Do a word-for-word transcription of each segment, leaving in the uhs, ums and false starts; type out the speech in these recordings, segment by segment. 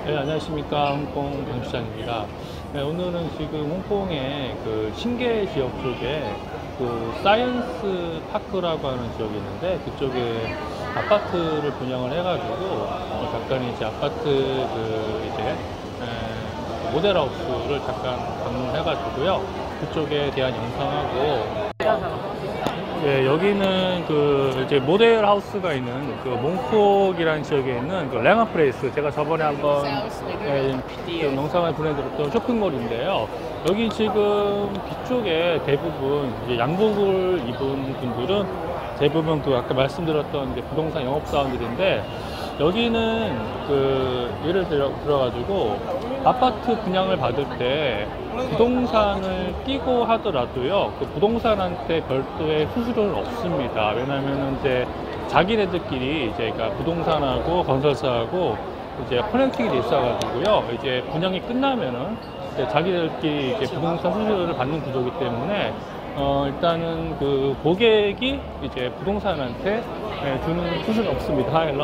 네, 안녕하십니까. 홍콩 강시장입니다. 네, 오늘은 지금 홍콩의 그 신계 지역 쪽에 그 사이언스 파크라고 하는 지역이 있는데 그쪽에 아파트를 분양을 해가지고 잠깐 이제 아파트 그 이제 에, 모델하우스를 잠깐 방문해가지고요. 그쪽에 대한 영상하고 네, 여기는 그 이제 모델 하우스가 있는 그 몽콕이라는 지역에 있는 그 랭아플레이스, 제가 저번에 한번 네, 좀 영상을 보내드렸던 쇼핑몰인데요. 여기 지금 뒤쪽에 대부분 이제 양복을 입은 분들은 대부분 그 아까 말씀드렸던 이제 부동산 영업사원들인데, 여기는 그 예를 들어 들어가지고 아파트 분양을 받을 때 부동산을 끼고 하더라도요, 그 부동산한테 별도의 수수료는 없습니다. 왜냐하면 이제 자기네들끼리 이제 그러니까 부동산하고 건설사하고 이제 커넥팅이 돼 있어가지고요, 이제 분양이 끝나면은 이제 자기들끼리 이제 부동산 수수료를 받는 구조이기 때문에 어 일단은 그 고객이 이제 부동산한테 네, 주는 수수료는 없습니다. 네,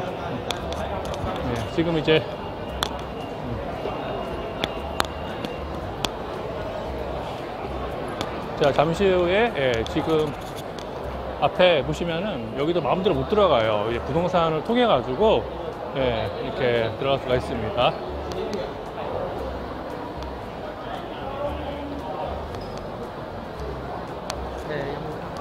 지금 이제 자, 잠시 후에 예, 지금 앞에 보시면은 여기도 마음대로 못 들어가요. 이제 부동산을 통해 가지고 예, 이렇게 들어갈 수가 있습니다. 네.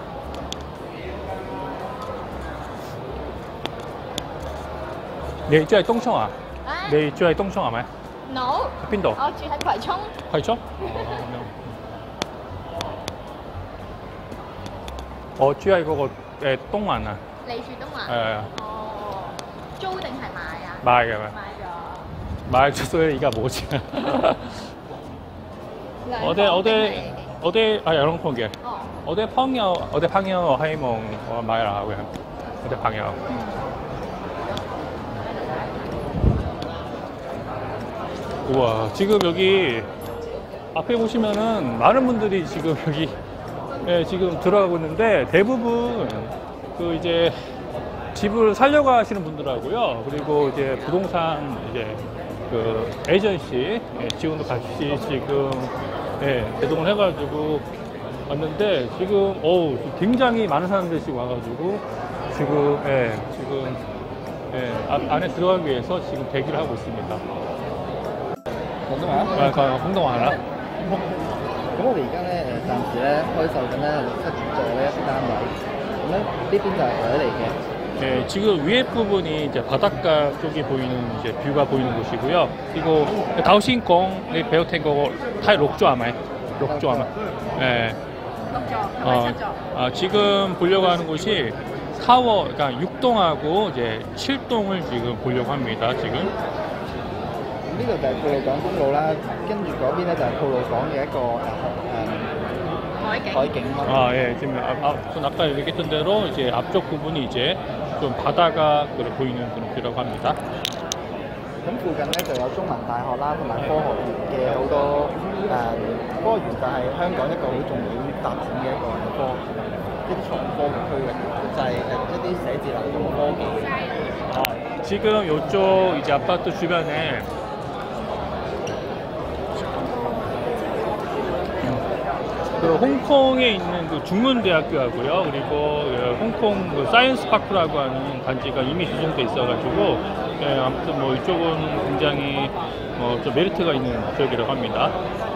你住喺東涌啊？你住喺東涌係咪？ No， 喺邊度？ 我住喺葵涌。 葵涌？我住喺嗰個誒東環啊。 你住東環？ 係啊。 哦，租定係買啊？ 買嘅咩？ 買咗。 買咗，所以而家冇錢。我哋我哋我哋係兩房嘅。 哦。 我哋朋友我哋朋友希望我買樓嘅，我哋朋友。 우와, 지금 여기 앞에 보시면은 많은 분들이 지금 여기 예, 지금 들어가고 있는데 대부분 그 이제 집을 살려고 하시는 분들하고요, 그리고 이제 부동산 이제 그 에이전시 예, 지원도 같이 지금 예, 대동을 해가지고 왔는데 지금 어우 굉장히 많은 사람들이 지금 와가지고 지금 예, 지금 예, 안에 들어가기 위해서 지금 대기를 하고 있습니다. 廣東話？ 誒，講廣東話啦。 咁我哋而家咧誒暫時咧開售緊咧六七座咧一個單位，咁咧呢邊就係海嚟嘅。 네, 지금 위에 부분이 이제 바닷가 쪽이 보이는 이제 뷰가 보이는 곳이고요. 그리고 다오신공의 배우탱고 타이 록조 아마이, 록조 아마. 네. 어, 아, 지금 보려고 하는 곳이 타워, 그러니까 육 동하고 이제 칠 동을 지금 보려고 합니다. 지금. 呢度就係吐露港公路啦，跟住嗰邊咧就係吐露港嘅一個誒海景。 海景咯。 아, 예, 지금 앞, 앞, 전 아까 얘기했던 대로 이제 앞쪽 부분이 이제 좀 바다가 보이는 그런 뷰라고 합니다. 咁附近咧就有中文大學啦，同埋科學園嘅好多誒、呃、科學園就係香港一個好重點發展嘅一個科一啲創科嘅區域，就係、是、誒一啲寫字樓同科技。 아, 지금 이쪽 이제 아파트 주변에 그 홍콩에 있는 그 중문대학교하고요, 그리고 그 홍콩 그 사이언스 파크라고 하는 단지가 이미 조성돼 있어가지고 예, 아무튼 뭐 이쪽은 굉장히 뭐 좀 메리트가 있는 지역이라고 합니다.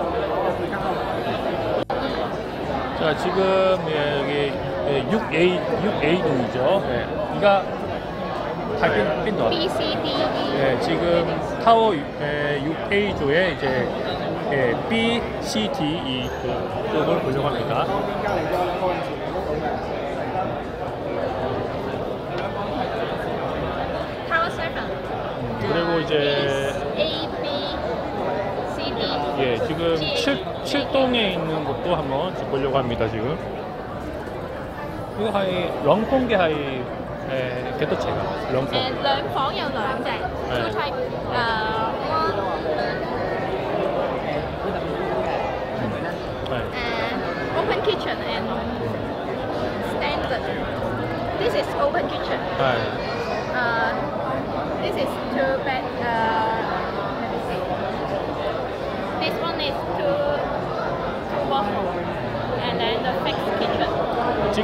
자, 지금 예, 여기 예, 육 에이 육 에이 동이죠. 예, 이가 타빈 B C D E. 예, 지금 타워 예, 육 에이조에 이제 예, B, C, D, E 쪽을 보려고 합니다. Tower seven. 그리고 이제 A, B, C, D. 예, 지금 칠 동에 있는 것도 한번 보려고 합니다. 지금 이거 하이 런콩게 하이 에, 개토체가 런콩. 誒兩房有兩隻 two type 誒 one and open kitchen and standard. This is open kitchen. 네. Uh, this is two bed. Uh, let me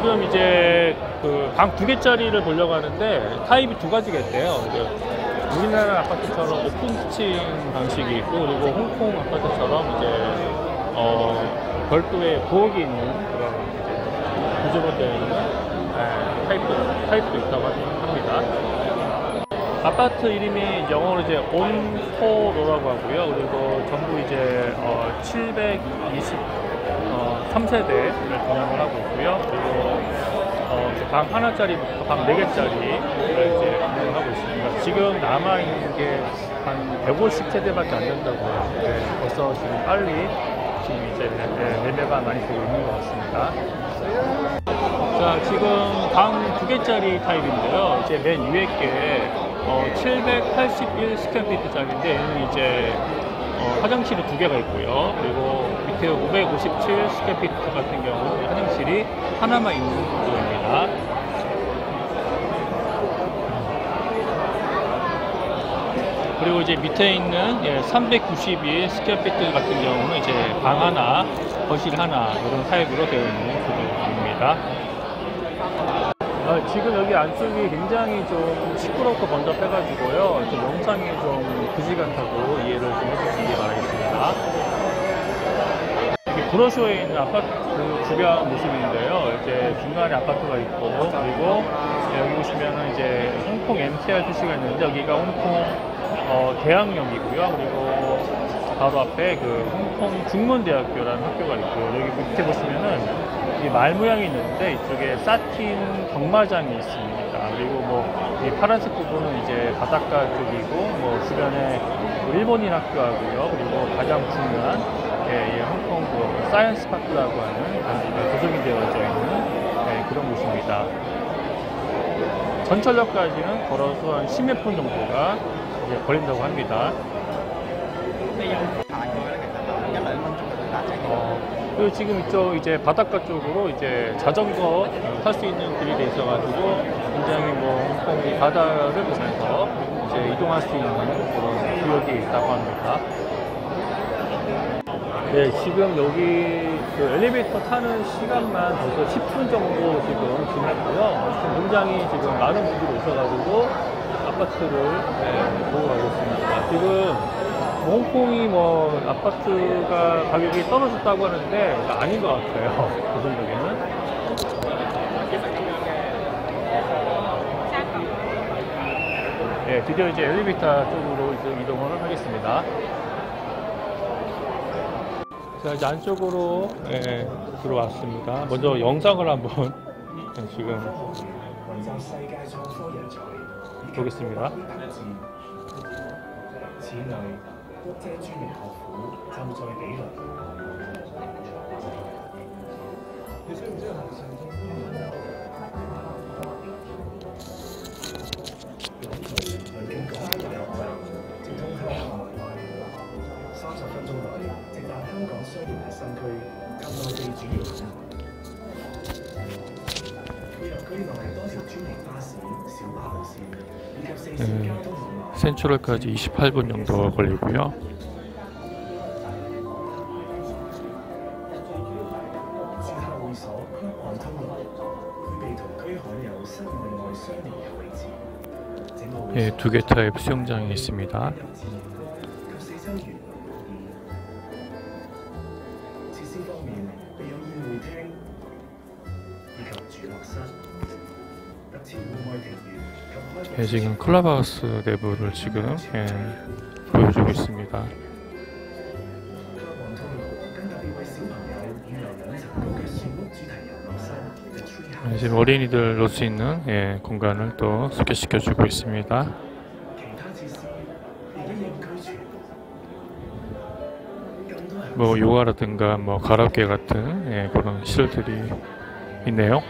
지금 이제 그 방 두 개짜리를 보려고 하는데 타입이 두 가지가 있대요. 우리나라 아파트처럼 오픈 스층 방식이 있고, 그리고 홍콩 아파트처럼 이제 어 별도의 부엌이 있는 그런 이제 구조로 되어 있는 네, 타입도, 타입도 있다고 합니다. 아파트 이름이 영어로 이제 온토로라고 하고요. 그리고 전부 이제 어 칠백이십삼 세대를 분양을 하고 있고요. 그리고 어 방 하나짜리부터 방 네 개짜리를 이제 운영을 하고 있습니다. 지금 남아있는 게 한 백오십 세대밖에 안 된다고 해요. 네, 벌써 지금 빨리 지금 이제 네, 매매가 많이 되고 있는 것 같습니다. 자, 지금 방 두 개짜리 타입인데요. 이제 맨 위에 게 어, 칠백팔십일 스퀘어피트짜리인데 얘는 이제 어, 화장실이 두 개가 있고요. 그리고 밑에 오백오십칠 스퀘어피트 같은 경우는 화장실이 하나만 있는 구조입니다. 그리고 이제 밑에 있는 예, 삼백구십일 스퀘어피트 같은 경우는 이제 방 하나, 거실 하나 이런 타입으로 되어 있는 구조입니다. 아, 지금 여기 안쪽이 굉장히 좀 시끄럽고 번잡해가지고요. 좀 영상이 좀 그지 같다고 이해를 좀 해주시기 바라겠습니다. 이게 브로셔에 있는 아파트 주변 모습인데요. 이제 중간에 아파트가 있고, 그리고 여기 보시면은 이제 홍콩 엠티알 표시가 있는데 여기가 홍콩 어, 대학역이고요. 그리고 바로 앞에 그 홍콩 중문대학교라는 학교가 있고, 여기 밑에 보시면은 이 말 모양이 있는데 이쪽에 사틴 경마장이 있습니다. 그리고 뭐 이 파란색 부분은 이제 바닷가 쪽이고, 뭐 주변에 뭐 일본인 학교하고요. 그리고 가장 중요한 예, 이 홍콩 그 사이언스 파크라고 하는 조성이 되어져 있는 예, 그런 곳입니다. 전철역까지는 걸어서 한 십몇 분 정도가 이제 걸린다고 합니다. 어, 그리고 지금 이쪽 이제 바닷가 쪽으로 이제 자전거 탈 수 있는 길이 돼 있어가지고 굉장히 뭐 홍콩이 바다를 보면서 이제 이동할 수 있는 그런 구역이 있다고 합니다. 네, 지금 여기 그 엘리베이터 타는 시간만 벌써 십 분 정도 지금 지났고요. 굉장히 지금 많은 분들이 오셔가지고 아파트를 네, 보고 가고 있습니다. 지금 홍콩이 뭐 아파트가 가격이 떨어졌다고 하는데 아닌 것 같아요. 그 정도에는. 네, 드디어 이제 엘리베이터 쪽으로 이제 이동을 하겠습니다. 자, 이제 안쪽으로 예, 들어왔습니다. 먼저 영상을 한번 지금 보겠습니다. 네, 센트럴까지 이십팔 분 정도 걸리고요. 네, 두 개 타입 수영장이 있습니다. 네, 지금 클럽하우스 내부를 지금 예, 보여주고 있습니다. 네, 지금 어린이들 놀 수 있는 예, 공간을 또 소개시켜주고 있습니다. 뭐 요가라든가 뭐 가라오케 같은 예, 그런 시설들이 있네요.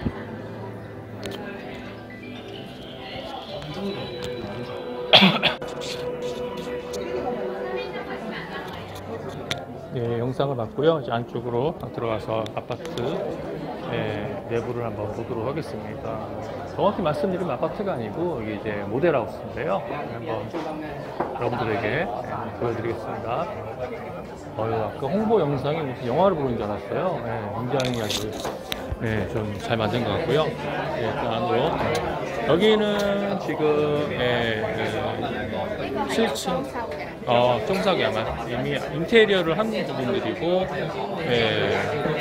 네, 영상을 봤고요. 이제 안쪽으로 들어가서 아파트 네, 내부를 한번 보도록 하겠습니다. 정확히 말씀드리면 아파트가 아니고 이게 이제 모델하우스인데요. 한번 여러분들에게 네, 보여드리겠습니다. 어, 아까 홍보 영상이 무슨 영화를 보는 줄 알았어요. 네, 굉장히 아주 네, 좀 잘 만든 것 같고요. 네, 그 안으로. 여기는 지금 예, 그 칠 층 어, 정석이 아마 이미 인테리어를 한 부분들이고 예,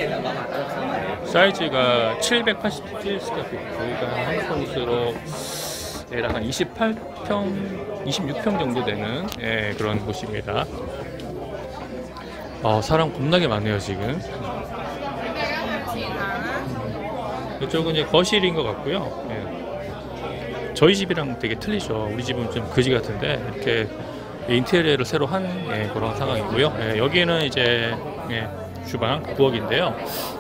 사이즈가 칠백팔십칠 스퀘어피트 저희가 한국 평수로 대략 한 이십팔 평, 이십육 평 정도 되는 예, 그런 곳입니다. 어, 사람 겁나게 많네요 지금. 이쪽은 이제 거실인 것 같고요. 예. 저희 집이랑 되게 틀리죠. 우리 집은 좀 거지 같은데 이렇게 인테리어를 새로 한 예, 그런 상황이고요. 예, 여기는 이제 예, 주방 부엌인데요.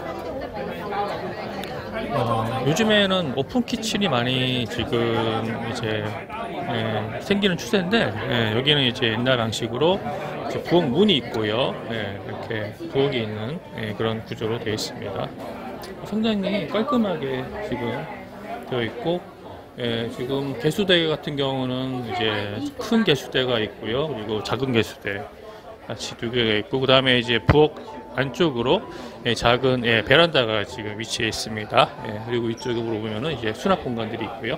어, 요즘에는 오픈 키친이 많이 지금 이제 예, 생기는 추세인데 예, 여기는 이제 옛날 방식으로 이제 부엌 문이 있고요. 예, 이렇게 부엌이 있는 예, 그런 구조로 되어 있습니다. 상당히 깔끔하게 지금 되어 있고 예, 지금 개수대 같은 경우는 이제 큰 개수대가 있고요. 그리고 작은 개수대 같이 두 개가 있고 그 다음에 이제 부엌 안쪽으로 예, 작은 예, 베란다가 지금 위치해 있습니다. 예, 그리고 이쪽으로 보면은 이제 수납 공간들이 있고요.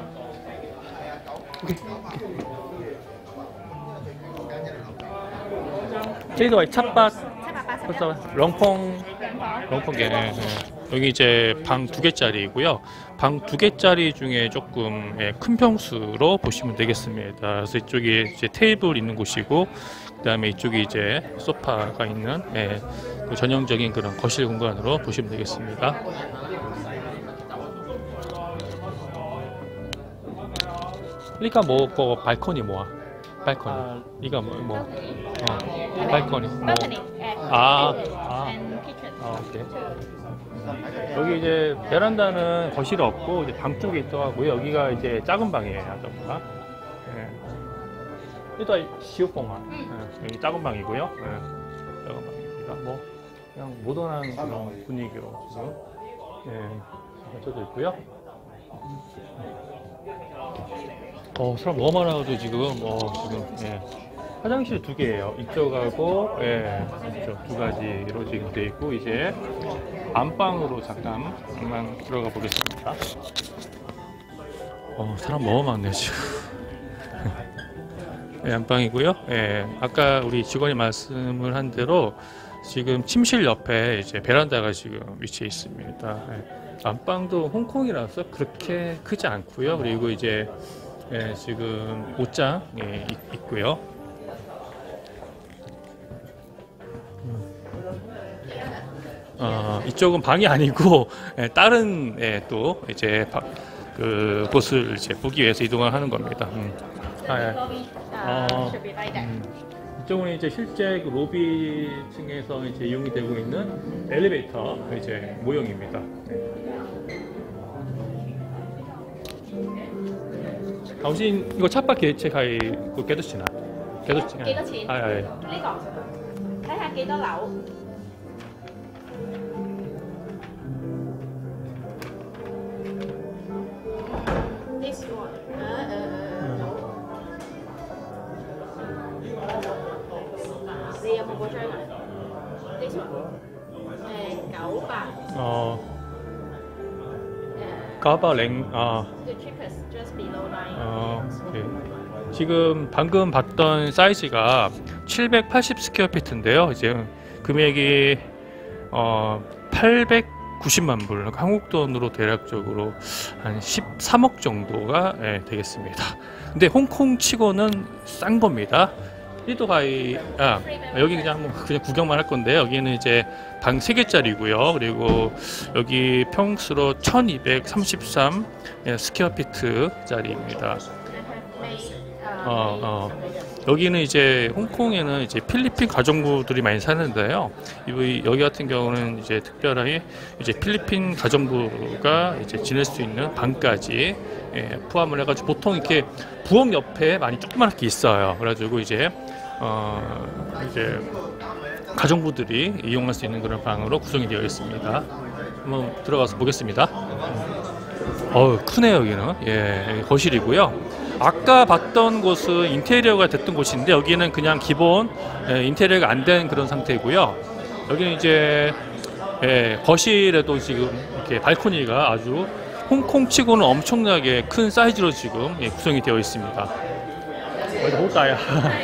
저희도 찻밭, 렁퐁, 렁퐁게. 예, 여기 이제 방 두 개짜리이고요. 방 두 개짜리 중에 조금 예, 큰 평수로 보시면 되겠습니다. 그래서 이쪽이 이제 테이블 있는 곳이고, 그 다음에 이쪽이 이제 소파가 있는 예, 그 전형적인 그런 거실 공간으로 보시면 되겠습니다. 그러니까 뭐, 뭐 발코니 뭐야? 발코니. 아, 이거 뭐, 뭐. 어, 발코니. 뭐. balcony and 아, kitchen 아. and kitchen. 아, 오케이. 여기 이제 베란다는 거실이 없고 이제 방 쪽에 있더라고요. 여기가 이제 작은 방이에요, 아저가. 예. 일단 시오공화. 예. 여기 작은 방이고요. 예. 작은 방입니다. 뭐 그냥 모던한 그런 분위기로 지금 예. 갖춰져 있고요. 어, 사람 너무 많아가지고 지금 어, 지금 예. 화장실 두 개예요. 이쪽하고 예, 이쪽 두 가지로 지금 되어 있고 이제 안방으로 잠깐만 들어가 보겠습니다. 어, 사람 너무 많네요 지금. 예, 안방이고요. 예, 아까 우리 직원이 말씀을 한 대로 지금 침실 옆에 이제 베란다가 지금 위치해 있습니다. 예, 안방도 홍콩이라서 그렇게 크지 않고요. 그리고 이제 예, 지금 옷장 예, 있, 있고요. 어, 이쪽은 방이 아니고 예, 다른 예, 또 이제 바, 그 곳을 이제 보기 위해서 이동을 하는 겁니다. 음. 아, 예. Lobby 어, uh, should be like that. 음. 이쪽은 이제 실제 그 로비 층에서 이제 이용이 되고 있는 엘리베이터 이제 모형입니다. 당신 이거 찻밭 개체 가이 그 깨도치나? 깨도치. 幾多錢？ 아, 아, 예. 呢個睇下幾多樓。 This one. 誒誒誒，你有冇嗰張啊？This one。誒九百。 어, 誒 가바랭. 아. The cheapest, just below nine. 어, 네. 지금 방금 봤던 사이즈가 칠백팔십 스퀘어피트인데요. 이제 금액이 어, 팔백구십만 불, 한국 돈으로 대략적으로 한 십삼억 정도가 예, 되겠습니다. 근데 홍콩 치고는 싼 겁니다. 리도가이 아 여기 그냥 한번 그냥 구경만 할 건데 여기는 이제 방 세 개짜리고요. 그리고 여기 평수로 천이백삼십삼 예, 스퀘어피트짜리입니다. 어, 어. 여기는 이제 홍콩에는 이제 필리핀 가정부들이 많이 사는데요. 이 여기 같은 경우는 이제 특별하게 이제 필리핀 가정부가 이제 지낼 수 있는 방까지 예, 포함을 해가지고 보통 이렇게 부엌 옆에 많이 조그맣게 있어요. 그래가지고 이제 어 이제 가정부들이 이용할 수 있는 그런 방으로 구성이 되어 있습니다. 한번 들어가서 보겠습니다. 어우 크네요 여기는. 예, 거실이고요. 아까 봤던 곳은 인테리어가 됐던 곳인데 여기는 그냥 기본 예, 인테리어가 안 된 그런 상태고요. 여기는 이제 예, 거실에도 지금 이렇게 발코니가 아주 홍콩치고는 엄청나게 큰 사이즈로 지금 예, 구성이 되어 있습니다. 어디 볼까요?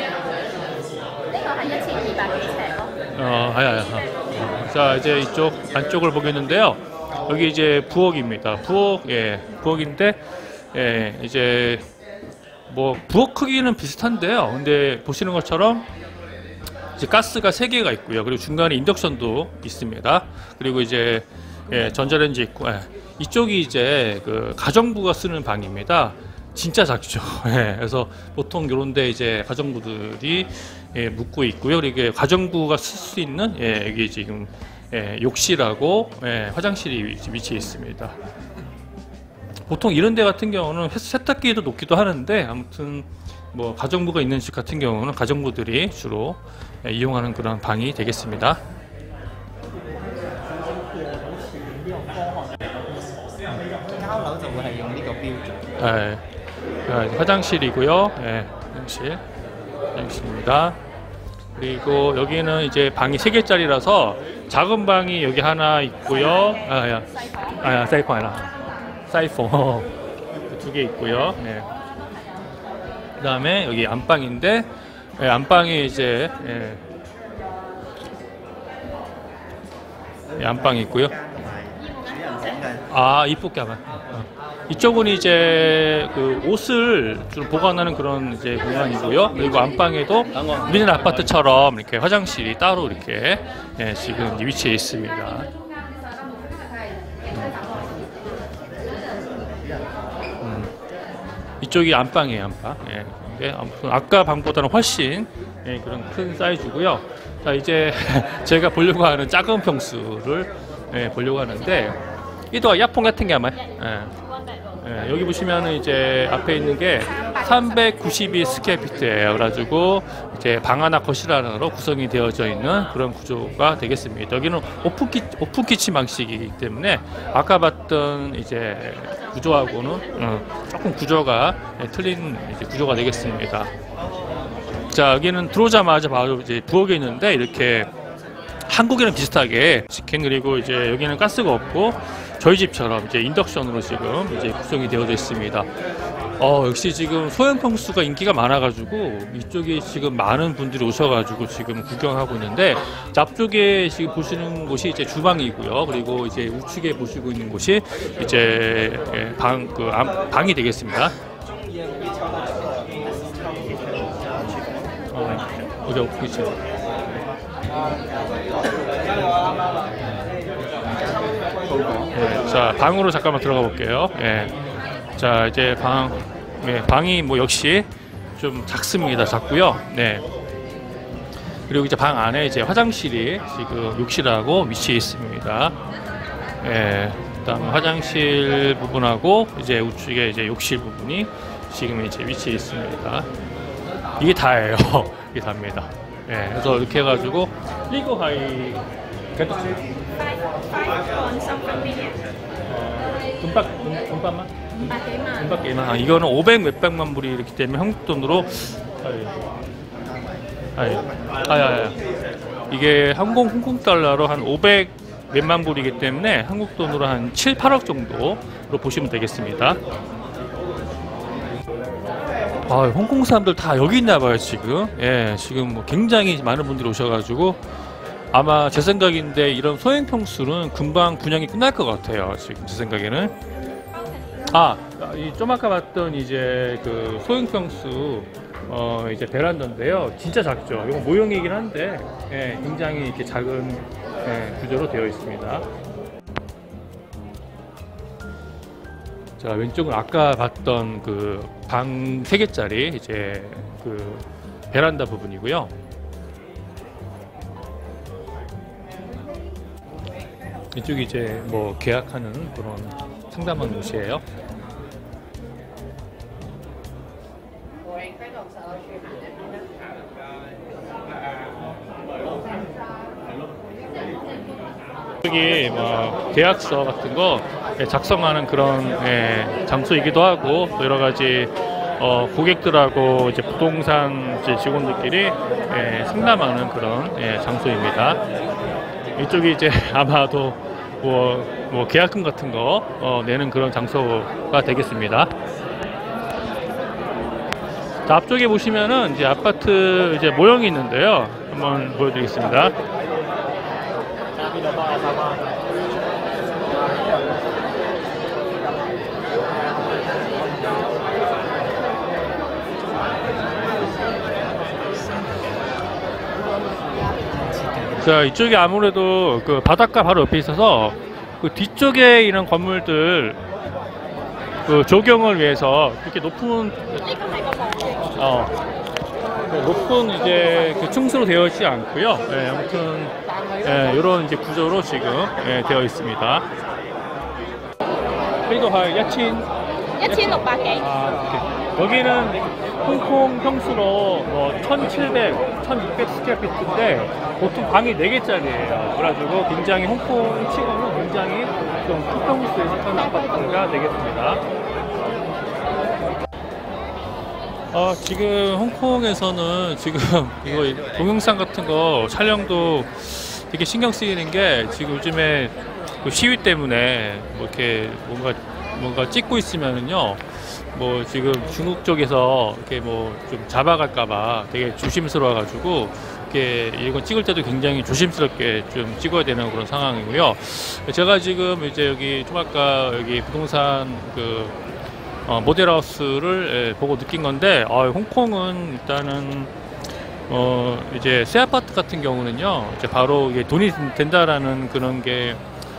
어, 아야, 아야. 자, 이제 이쪽 안쪽을 보겠는데요. 여기 이제 부엌입니다. 부엌, 예, 부엌인데, 예, 이제 뭐 부엌 크기는 비슷한데요. 근데 보시는 것처럼 이제 가스가 세 개가 있고요. 그리고 중간에 인덕션도 있습니다. 그리고 이제 예, 전자레인지 있고, 예, 이쪽이 이제 그 가정부가 쓰는 방입니다. 진짜 작죠. 예, 그래서 보통 이런데 이제 가정부들이 예, 묵고 있고요. 그리고 가정부가 쓸 수 있는 예, 여기 지금 예, 욕실하고 예, 화장실이 위치해 있습니다. 보통 이런 데 같은 경우는 세탁기도 놓기도 하는데 아무튼 뭐 가정부가 있는 집 같은 경우는 가정부들이 주로 예, 이용하는 그런 방이 되겠습니다. 예, 화장실이고요. 예, 화장실, 화장실입니다. 그리고 여기는 이제 방이 세 개짜리라서 작은 방이 여기 하나 있고요. 아야, 아야, 사이폰 하나, 사이폰 두 개 있고요. 네. 그다음에 여기 안방인데 예, 안방이 이제 예, 예, 안방이 있고요. 아, 이쁘게 하면. 이쪽은 이제 그 옷을 좀 보관하는 그런 이제 공간이고요. 그리고 안방에도 우리는 아파트처럼 이렇게 화장실이 따로 이렇게 예, 지금 위치해 있습니다. 음, 이쪽이 안방이에요, 안방. 예, 근데 아무튼 아까 방보다는 훨씬 예, 그런 큰 사이즈고요. 자, 이제 제가 보려고 하는 작은 평수를 예, 보려고 하는데 이도 야폰 같은 게 아마. 예. 예, 여기 보시면은 이제 앞에 있는 게 삼백구십이 스퀘어피트예요. 그래가지고 이제 방 하나 거실 하나로 구성이 되어져 있는 그런 구조가 되겠습니다. 여기는 오픈키 오픈키친 방식이기 때문에 아까 봤던 이제 구조하고는 어, 조금 구조가 예, 틀린 이제 구조가 되겠습니다. 자, 여기는 들어오자마자 바로 이제 부엌에 있는데 이렇게 한국이랑 비슷하게 치킨, 그리고 이제 여기는 가스가 없고 저희 집처럼 이제 인덕션으로 지금 이제 구성이 되어져 있습니다. 어, 역시 지금 소형 평수가 인기가 많아가지고 이쪽에 지금 많은 분들이 오셔가지고 지금 구경하고 있는데, 앞쪽에 지금 보시는 곳이 이제 주방이고요. 그리고 이제 우측에 보시고 있는 곳이 이제 방, 그 방이 되겠습니다. 어, 어디 없겠지. 네, 자, 방으로 잠깐만 들어가 볼게요. 예. 자, 이제 방, 네, 방이 뭐 역시 좀 작습니다. 작고요. 네. 그리고 이제 방 안에 이제 화장실이 지금 욕실하고 위치해 있습니다. 예. 그다음 화장실 부분하고 이제 우측에 이제 욕실 부분이 지금 이제 위치해 있습니다. 이게 다예요. 이게 답니다. 예. 그래서 이렇게 해가지고 리고 하이 괜찮지? 금박 금박만? 금박 게임만. 아, 이거는 오백 몇백만 불이 이렇기 때문에 한국 돈으로 아예 아예 이게 항공 홍콩 달러로 한 오백 몇만 불이기 때문에 한국 돈으로 한 칠, 팔억 정도로 보시면 되겠습니다. 아, 홍콩 사람들 다 여기 있나 봐요, 지금. 예, 지금 뭐 굉장히 많은 분들이 오셔가지고 아마 제 생각인데 이런 소형 평수는 금방 분양이 끝날 것 같아요. 지금 제 생각에는. 아, 이 좀 아까 봤던 이제 그 소형 평수 어 이제 베란다인데요. 진짜 작죠. 이건 모형이긴 한데 예, 굉장히 이렇게 작은 예, 구조로 되어 있습니다. 자, 왼쪽은 아까 봤던 그 방 세 개짜리 이제 그 베란다 부분이고요. 이쪽이 이제 뭐 계약하는 그런 상담원 곳이에요. 여기 뭐 계약서 같은 거 작성하는 그런 예, 장소이기도 하고, 또 여러 가지 어, 고객들하고 이제 부동산 이제 직원들끼리 예, 상담하는 그런 예, 장소입니다. 이쪽이 이제 아마도 뭐, 뭐 계약금 같은 거 어, 내는 그런 장소가 되겠습니다. 자, 앞쪽에 보시면은 이제 아파트 이제 모형이 있는데요. 한번 보여드리겠습니다. 자, 이쪽이 아무래도 그 바닷가 바로 옆에 있어서 그 뒤쪽에 있는 건물들 그 조경을 위해서 이렇게 높은 어 높은 이제 그 층수로 되어 있지 않고요. 예, 아무튼 예, 이런 이제 구조로 지금 예, 되어 있습니다. 그리고 하 야친 một千六百幾。 아, 오케이. 여기는 홍콩 평수로 뭐 천칠백, 천육백 스퀘어피트인데 보통 방이 네 개짜리예요. 그래가지고 굉장히 홍콩 치고는 굉장히 좀 큰 평수에 속한 아파트가 되겠습니다. 어, 지금 홍콩에서는 지금 이거 동영상 같은 거 촬영도 되게 신경 쓰이는 게 지금 요즘에 그 시위 때문에 뭐 이렇게 뭔가 뭔가 찍고 있으면은요, 뭐 지금 중국 쪽에서 이렇게 뭐 좀 잡아갈까봐 되게 조심스러워가지고 이렇게 이건 찍을 때도 굉장히 조심스럽게 좀 찍어야 되는 그런 상황이고요. 제가 지금 이제 여기 좀 아까 여기 부동산 그 어, 모델하우스를 예, 보고 느낀 건데, 어, 홍콩은 일단은 어, 이제 새 아파트 같은 경우는요, 이제 바로 이게 돈이 된다라는 그런 게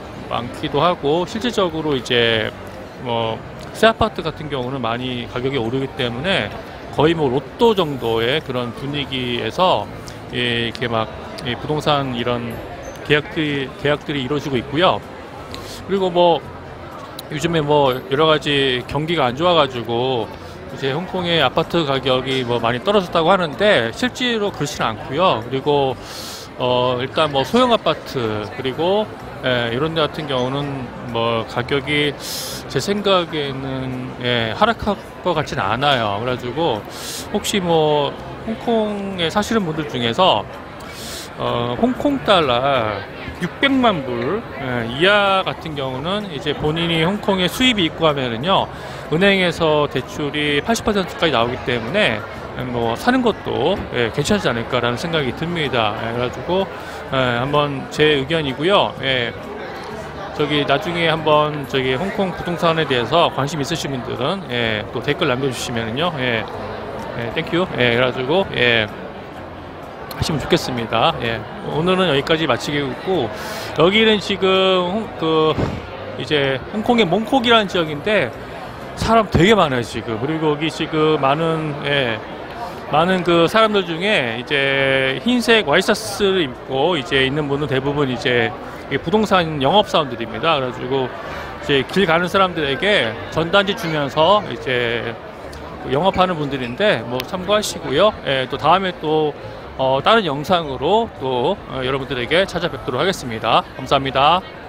많기도 하고, 실질적으로 이제 뭐 새 아파트 같은 경우는 많이 가격이 오르기 때문에 거의 뭐 로또 정도의 그런 분위기에서 예, 이렇게 막 예, 부동산 이런 계약들이 계약들이 이루어지고 있고요. 그리고 뭐 요즘에 뭐 여러 가지 경기가 안 좋아가지고 이제 홍콩의 아파트 가격이 뭐 많이 떨어졌다고 하는데 실제로 그렇지는 않고요. 그리고 어 일단 뭐 소형 아파트 그리고 예, 이런 데 같은 경우는 뭐 가격이 제 생각에는 예, 하락할 것 같지는 않아요. 그래가지고 혹시 뭐 홍콩에 사시는 분들 중에서 어, 홍콩 달러 육백만 불 예, 이하 같은 경우는 이제 본인이 홍콩에 수입이 있고 하면은요, 은행에서 대출이 팔십 퍼센트까지 나오기 때문에 뭐 사는 것도 예, 괜찮지 않을까라는 생각이 듭니다. 예, 그래가지고 예, 한번 제 의견이고요. 예, 저기 나중에 한번 저기 홍콩 부동산에 대해서 관심 있으신 분들은 예, 또 댓글 남겨주시면은요, 예, 예, 땡큐. 예, 그래가지고 예. 하시면 좋겠습니다. 예. 오늘은 여기까지 마치겠고, 여기는 지금 홍, 그 이제 홍콩의 몽콕이라는 지역인데 사람 되게 많아요 지금. 그리고 여기 지금 많은 예, 많은 그 사람들 중에 이제 흰색 와이셔츠를 입고 이제 있는 분은 대부분 이제 부동산 영업사원들입니다. 그래가지고 이제 길 가는 사람들에게 전단지 주면서 이제 영업하는 분들인데 뭐 참고하시고요. 예, 또 다음에 또 어, 다른 영상으로 또 어, 여러분들에게 찾아뵙도록 하겠습니다. 감사합니다.